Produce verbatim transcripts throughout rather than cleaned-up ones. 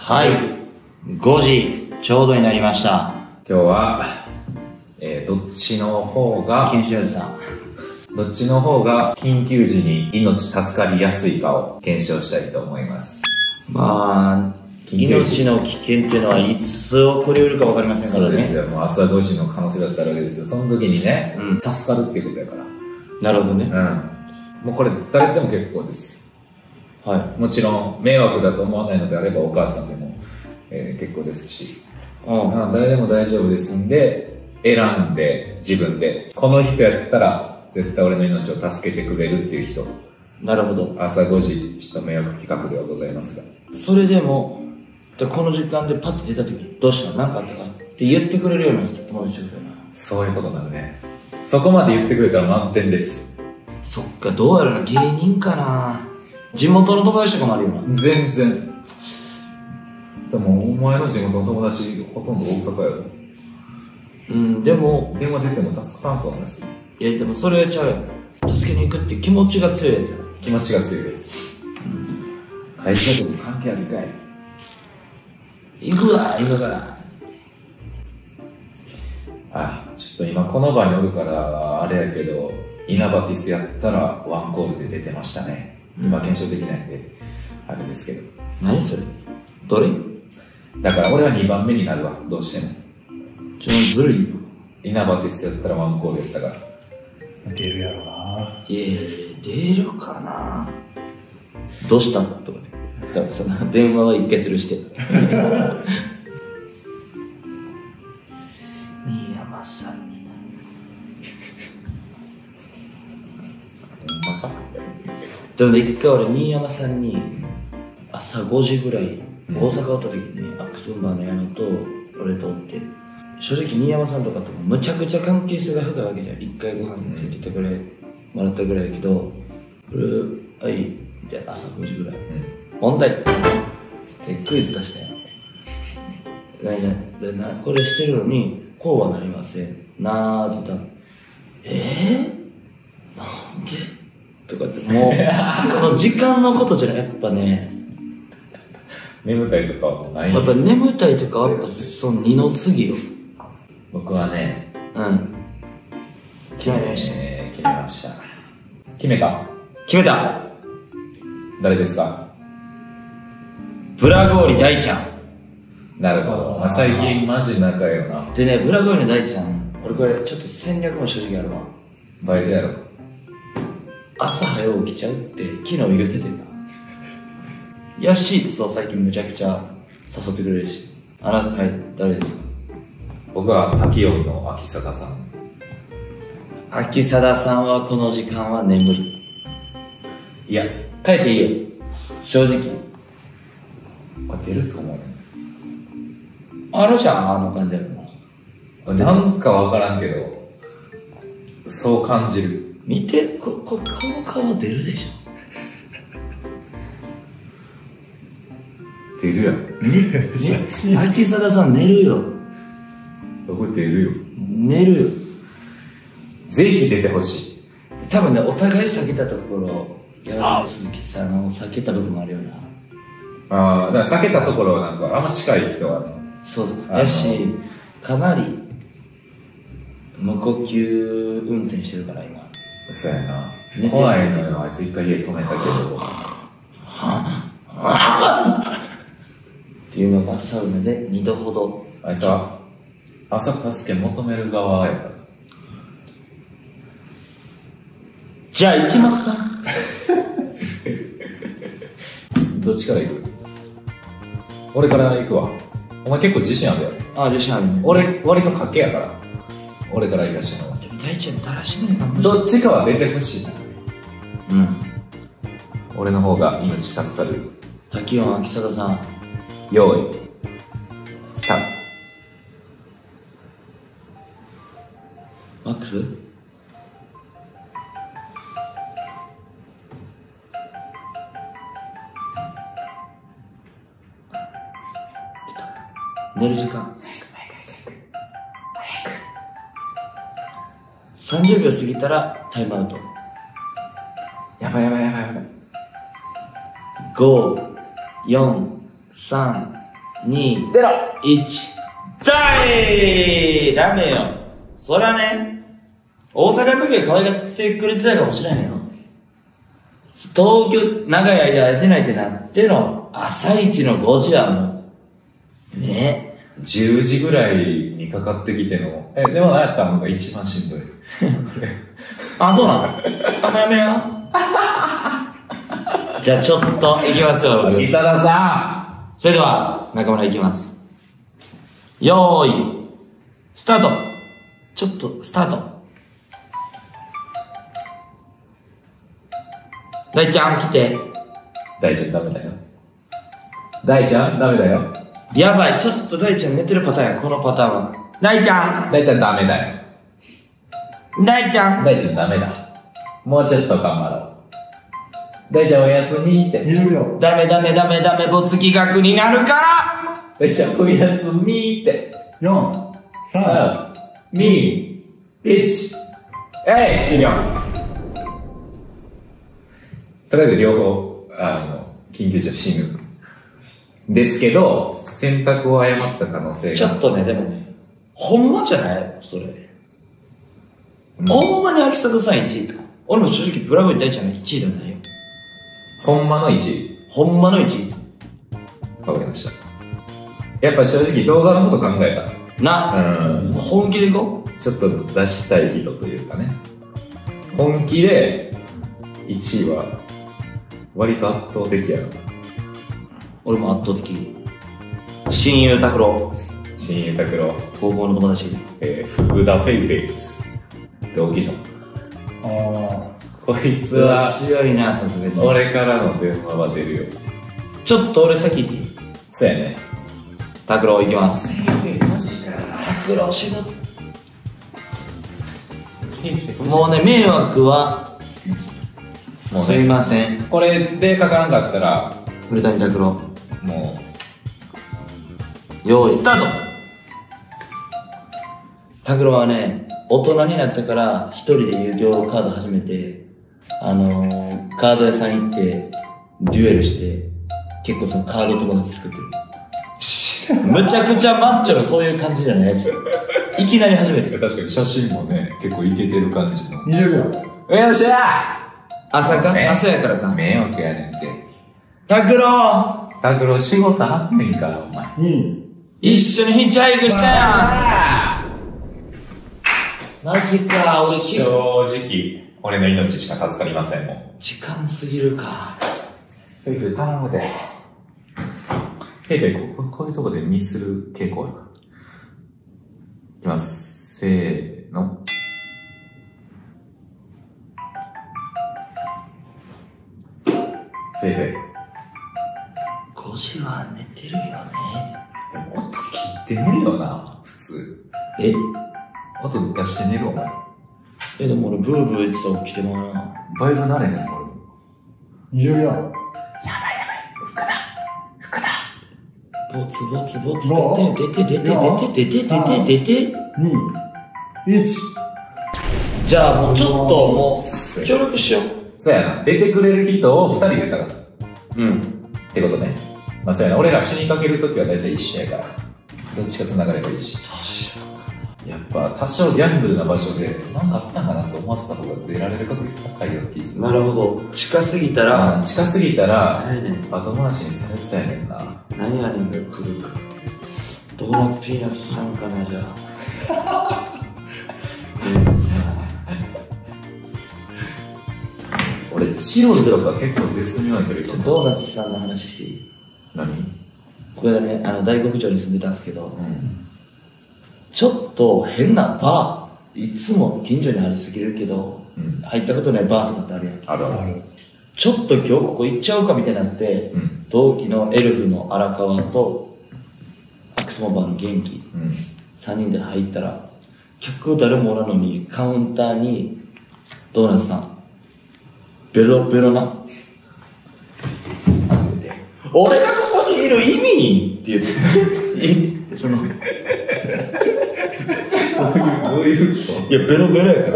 はい。ごじちょうどになりました。 今日は、えー、どっちの方が、 研修さん。 どっちの方が緊急時に命助かりやすいかを検証したいと思います。 まあ、命の危険っていうのはいつ起こりうるか分かりませんからね。 そうですよ。もう朝ごじの可能性だったわけですよ。その時にね、うん、助かるっていうことやから。 なるほどね。 うん。もうこれ誰でも結構です。はい。もちろん迷惑だと思わないのであればお母さんでも、えー、結構ですし、うん、誰でも大丈夫ですんで、選んで自分で、この人やったら絶対俺の命を助けてくれるっていう人。 なるほど。 朝ごじ、ちょっと迷惑企画ではございますが。 それでも、この時間でパッと出た時、どうしたの？何かあったかって言ってくれるような人友達だよな。 そういうことなのね。そこまで言ってくれたら満点です。 そっか、どうやらな、芸人かな。地元の友達とかもあるよな。 全然。じゃあもうお前の地元の友達ほとんど大阪やろ。 うん、でも電話出ても助からんと思います。 いやでもそれはちゃうやん。助けに行くって気持ちが強いやつや。 気持ちが強いです。うん、会社と関係あるかい。 行くわ、行くから。 あ、ちょっと今この場におるからあれやけど、イナバティスやったらワンコールで出てましたね。今検証できないんで、あれですけど。 何それ？どれ？ だから俺はにばんめになるわ、どうしても。 ちょっとずるいよ。 イナバティスやったらワンコールやったから。 出るやろな。 いや出るかな。どうしたとかで。だからその電話は一回するして。新山さんになる。でもね、一回俺新山さんに朝ごじぐらい大阪おった時にね、アックスボンバーの矢野と俺とおって、正直新山さんとかとむちゃくちゃ関係性が深いわけじゃん。一回ご飯についててくれもらったぐらいやけど、俺はいじゃあ朝ごじぐらい、うん、問題ってクイズ出したよ。なななこれしてるのにこうはなりませんなーって言ったら、えー、なんでとかって、もうその時間のことじゃない、やっぱね、 眠たいとかはない。 やっぱ眠たいとかはやっぱその二の次よ。 僕はね、 うん決めました、 えー、決めました。決めた決めた。 誰ですか？ ブラゴーリ大ちゃん。 なるほど。まあ、最近マジ仲よな。 でね、ブラゴーリの大ちゃん、俺これちょっと戦略も正直あるわ。 バイトやろ。 朝早起きちゃうって昨日言うててんな。やしいそう最近むちゃくちゃ誘ってくれるし。あなた、はい、誰ですか？ 僕は滝音の秋貞さん。 秋貞さんはこの時間は眠り。いや、帰っていいよ。正直。 あ、出ると思う。 あのちゃんあの感じやろな。 なんかわからんけど、そう感じる。 見て、こ、こ、この顔出るでしょ。 出るやん。 ね、秋貞さん寝るよ。 僕出るよ。 寝るよ。 ぜひ出てほしい。 多分ね、お互い避けたところ、山田鈴木さんを避けた部分もあるよな。 ああ、だから避けたところはなんか、あんま近い人はね。 そうそう。やし、かなり、無呼吸運転してるから今。 そうやな。怖いのよ、あいつ一回家止めたけど。 っていうのがサウナでにどほど。 あいつは、朝助け求める側やから。 じゃあ行きますか。 どっちから行く？俺から行くわ。お前結構自信あるやろ。 ああ、自信あるね。 俺、割と賭けやから。俺から行かしてもらう。 大ちゃんだらしないかも。 どっちかは出てほしいな。 うん。 俺の方が命助かる。 滝音秋貞さん。 用意。スタート。 マックス？寝る時間。さんじゅうびょう過ぎたらタイムアウト。 やばいやばいやばいやばい。 ご、よん、さん、 に、ゼロ、いち。ダイダメよ。そりゃね、大阪の時は可愛がってくれてたかもしれへんよ。東京、長い間やってないってなっての、朝一のごじはもう、ね。 じゅうじぐらいにかかってきての、え、でも何やったのが一番しんどい。 あ、そうなのあんまやめよう。じゃあちょっと、いきますよ。 伊佐田さん。それでは、中村いきます。よーい、スタート。ちょっと、スタート。大ちゃん来て。 大ちゃんダメだよ。大ちゃんダメだよ。 やばい、ちょっと大ちゃん寝てるパターンや、このパターンは。大ちゃん大ちゃんダメだよ。 大ちゃん大ちゃんダメだ。もうちょっと頑張ろう。大ちゃんおやすみって。 にじゅうびょう。 ダメダメダメダメ、没企画になるから大ちゃんおやすみって。 よん、さん、 に、いち。えい終了。とりあえず両方、あの、緊急じゃ死ぬ。ですけど、選択を誤った可能性が。 ちょっとね、でもね、ほんまじゃないそれ。うん、ほんまに秋里さんいちいと。俺も正直ブラボー大ちゃんがいちいではないよ。 ほんまのいちい。 ほんまのいちい。 わかりました。やっぱ正直動画のこと考えた。 な、うん。本気でいこうちょっと出したい人というかね。本気で、いちいは、割と圧倒的やな。 俺も圧倒的。親友拓郎。 親友拓郎。 高校の友達。 えー、福田フェイフェイです。同期の。 あこいつは、 強いな、さすがに。 俺からの電話は出るよ。 ちょっと俺先行っていい？ そうやね。 拓郎行きます。 フェイフェイマジか。 拓郎仕事。もうね、迷惑は、もうすいません。 これでかからんかったら、 古谷拓郎。 もう、用意スタート。拓郎はね、大人になってから一人で遊戯王カード始めて、あのー、カード屋さん行って、デュエルして、結構そのカード友達作ってる。むちゃくちゃマッチョのそういう感じじゃないやつ。いきなり始めてる。 確かに写真もね、結構イケてる感じの。 にじゅうびょう。 よっしゃ朝か、ね、朝やからか。 迷惑やねんて。 拓郎拓郎仕事あんねんから、お前。 に、 一緒にヒッチハイクしたやん。マジか、俺正直、俺の命しか助かりませんもん。 時間すぎるか。 フェイフェイ頼むで。フェイフェイ、ここ、こういうとこでミスる傾向あるから。いきます。せーの。フェイフェイ。 ごじは寝てるよね。 でも音切って寝るよな、普通。 え音出して寝るお前。 え、でも俺ブーブー言ってたら起きてもな。 バイブなれへんの俺。 にじゅうびょう。 やばいやばい。福田。福田。 ボツボツボツ出て出て出て出て出て出て出て。 に、いち。 じゃあもうちょっともう協力しよう。 そうやな。出てくれる人を二人で探す。 うん。 ってことね。まあそうやな。俺ら死にかけるときは大体一緒やから。どっちか繋がればいいし。やっぱ多少ギャンブルな場所で何かあったんかなと思わせた方が出られる確率高いような気する。 なるほど。近すぎたら、 近すぎたら、 何やねん。 後回しにされそうやねんな。 何やねんが来るか。ドーナツピーナッツさんかな、じゃあ。 俺、チロルとか結構絶妙な距離。 ドーナツさんの話していい？ 何？ これね、あの、大黒町に住んでたんですけど、 うん、 ちょっと変なバー、いつも近所にありすぎるけど、うん、入ったことないバーとかってあるやん。 あるある。 ちょっと今日ここ行っちゃうかみたいになって、うん、同期のエルフの荒川と、アクスモバーの元気、うん、さんにんで入ったら、客誰もおらんのに、カウンターに、ドーナツさん、ベロベロな。俺がここにいる意味にって言って、その、どういうこと？いや、ベロベロやから。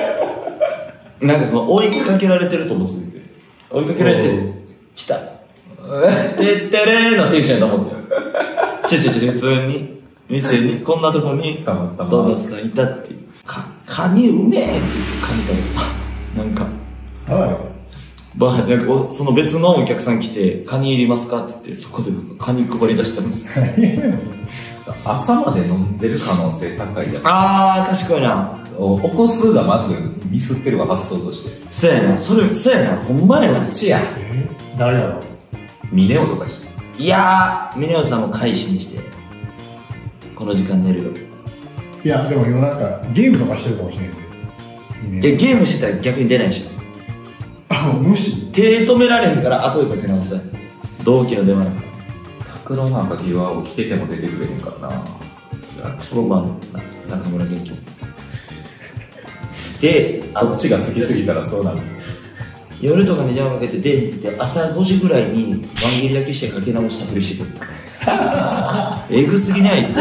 なんかその、追いかけられてると思ってて、追いかけられて、来た。 てってれーのテンションやと思ってちょちょちょ普通に店にこんなとこにたまたまドーナツさんいたってかカニうめえって言ってカニ食べたなんかはまあ、なんかおその別のお客さん来て「カニいりますか?」って言ってそこでカニ配り出したんですよ朝まで飲んでる可能性高いやつ。 あー確かにな起こすがまずミスってるわ、発想として。 そうやなそれそうやなほんまやなこっちや。 え誰やろミネオとかじいやー峰尾さんも開始にしてこの時間寝るよいやでも夜中ゲームとかしてるかもしれないでゲームしてたら逆に出ないでしょあもう無視手止められへんから後でかけ直す同期の電話なんかゃん。拓郎なんか疑惑起きてても出てくれへんからな。 アックスボンバーの中村元気でこっちが好きすぎたらそうなる。 夜とかに電話かけて出へんって朝ごじぐらいにワン切りだけしてかけ直したふりしてくるえぐすぎないあいつ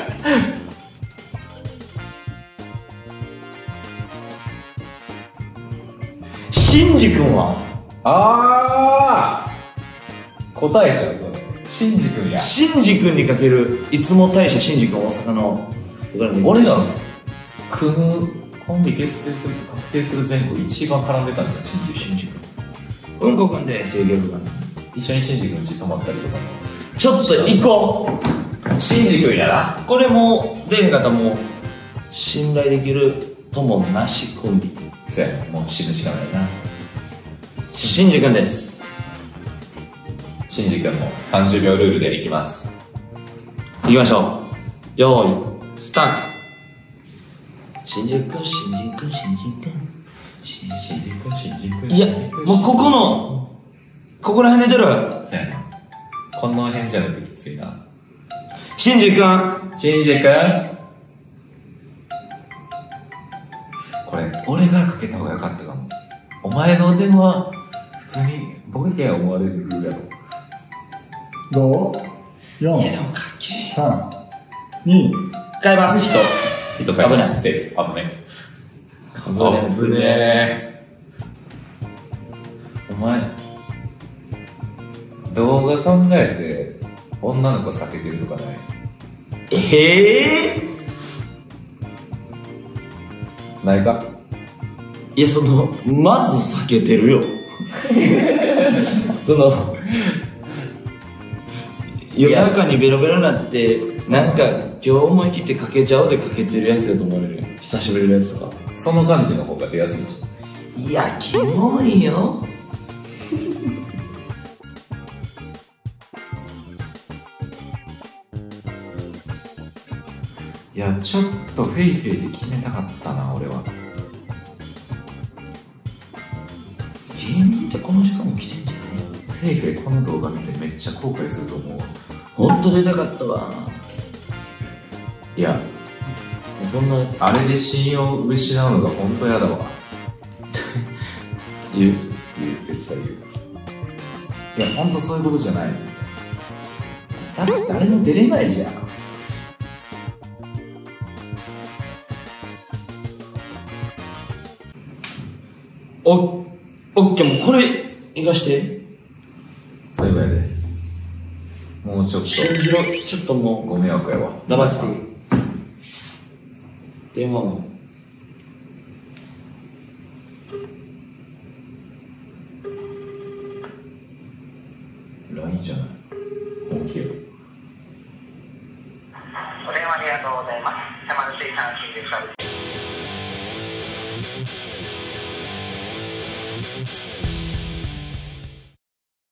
シンジ君はあー答えちゃう、それ。シンジ君や。 シンジ君にかけるいつも大社シンジ君大阪の俺ら組むコンビ結成すると確定する前後一番絡んでたんじゃん、シンジシンジ君うんこくんですっていうギャグが一緒にシンジ君家泊まったりとかも。 ちょっと行こうシンジ君やな。 これも出へんかったらもう信頼できる友なしコンビそうやね、もう死ぬしかないな。 シンジ君ですシンジ君もさんじゅうびょうルールでいきます。 行きましょうよーいスタートシンジ君シンジ君シンジ君シンジ君、シンジ君。 いやもうここのここら辺で出るそうやな。この辺じゃなくてきついな。 シンジ君シンジ君これ、俺がかけた方がよかったかも。お前の電話、普通にボケや思われるやろ。 ご、よん、 いやでもかっけえさん、に、 買います人人危ないセーフ。危ね危ない危ねえ。お前、動画考えて、女の子避けてるとかない？ ええー、 ないか？ いやそのまず避けてるよその夜中にベロベロになってなんか今日思い切ってかけちゃおうでかけてるやつだと思われるよ久しぶりのやつとかその感じの方が出やすいんじゃん。 いやキモいよいや、ちょっとフェイフェイで決めたかったな、俺は。 芸人ってこの時間も来てんじゃないフェイフェイこの動画見てめっちゃ後悔すると思うわ。 ほんと出たかったわいや、 そんなあれで信用を失うのが本当嫌だわ。 言う言う、絶対言う。いや、本当そういうことじゃない。 だって誰も出れないじゃんおオッケーもうこれいかしてそういうわやで。もうちょっと信じろちょっともご迷惑やわ。 う黙ってて電話もラインじゃない。本気よ。 お電話ありがとうございます。山口水産新宿サービス